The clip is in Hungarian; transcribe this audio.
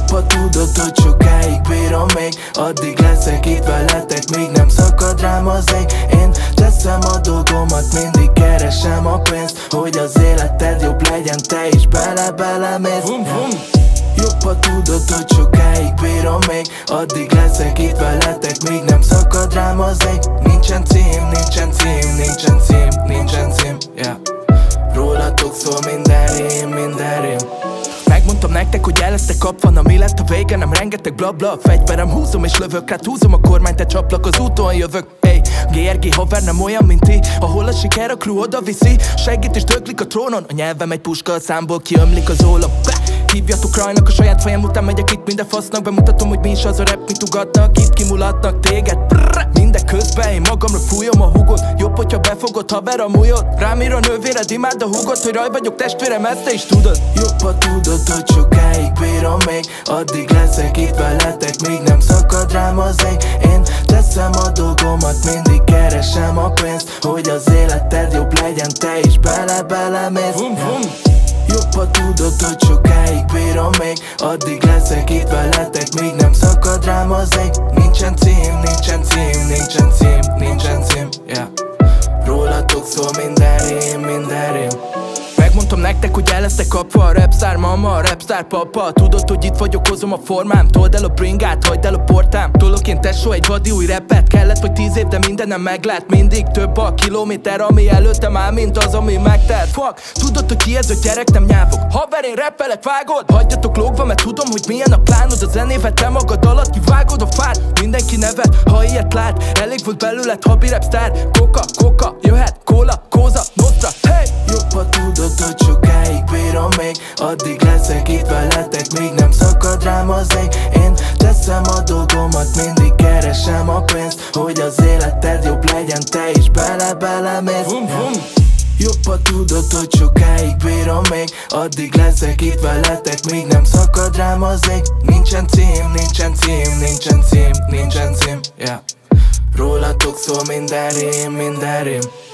Jobb, ha tudod, hogy sokáig bírom még, addig leszek itt veletek, míg nem szakad rám az ég. Én teszem a dolgomat, mindig keresem a pénzt, hogy az életed jobb legyen, te is belemész. Jobb, ha tudod, hogy sokáig bírom még, addig leszek itt veletek, míg nem szakad rám az ég. Nincsen cím, nincsen cím, nincsen cím, nincsen cím, yeah. Rólatok szól minden rím, minden rím. Megmondtam nektek, hogy el lesztek kapva, na mi lett a vége, nem rengeteg blabla. Fegyverem húzom és lövök, hát húzom a kormányt, te csaplak, az úton jövök. Ey, GRG haver nem olyan, mint ti, ahol a siker a crew oda viszi. Segít és döglik a trónon, a nyelvem egy puska, a számból kiömlik az ólap. Hívjatok rajnak, a saját fejem után megyek itt minden fasznak, bemutatom, hogy mi is az a rap, mit ugatnak, itt kimulatnak téged. Minden közben én magamra fújom a húgot, jobb, hogyha befogod haver a mújod. Rám ír a nővéred, imád a húgot, hogy raj vagyok testvérem, ezt te is tudod. Jobb, ha tudod, hogy sokáig bírom még, addig leszek itt veletek, míg nem szakad rám az ég. Én teszem a dolgomat, mindig keresem a pénzt, hogy az életed jobb legyen, te is belemész. Jobb, ha tudod, hogy sokáig bírom még, addig leszek itt veletek, míg nem szakad rám az ég. Nincsen cím, nincsen cím, nincsen cím, nincsen cím, yeah. Rólatok szól minden rím, minden rím. Megmondtam nektek, hogy el lesztek kapva, a rapstar mama, a rapstar papa. Tudod, hogy itt vagyok, hozom a formám, told el a bringát, hagyd el a portám. Tolok én tesó egy vadi új rappet, kellett vagy 10 év, de mindenem meglát. Mindig több a kilométer, ami előttem áll, mint az, ami megtelt. Fuck, tudod, hogy ki ez a gyerek, nem nyávok. Haver, én rappelek, vágod? Hagyjatok lógva, mert tudom, hogy milyen a plánod. A zenével te magad alatt kivágod a fát. Mindenki nevet, ha ilyet lát. Elég volt belőled, habi rapstar. Coca, jöhet, cola, kóza, nostra, hey! Jobb, ha tudod, hogy sokáig bírom még, addig leszek itt veletek, míg nem szakad rám az ég. Én teszem a dolgomat, mindig keresem a pénzt, hogy az életed jobb legyen, te is belemész. Jobb, ha tudod, hogy sokáig bírom még, addig leszek itt veletek, míg nem szakad rám az ég. Nincsen cím, nincsen cím, nincsen cím, nincsen cím, yeah. Rólatok szól minden rím, minden rím.